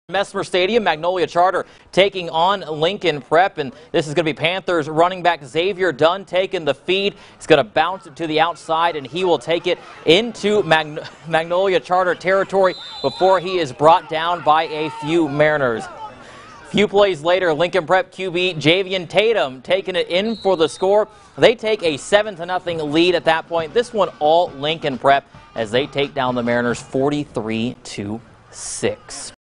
Mesmer Stadium, Magnolia Charter taking on Lincoln Prep, and this is going to be Panthers running back Xavier Dunn taking the feed. He's going to bounce it to the outside, and he will take it into Magnolia Charter territory before he is brought down by a few Mariners. Few plays later, Lincoln Prep QB Javian Tatum taking it in for the score. They take a 7-0 lead at that point. This one all Lincoln Prep as they take down the Mariners 43-6.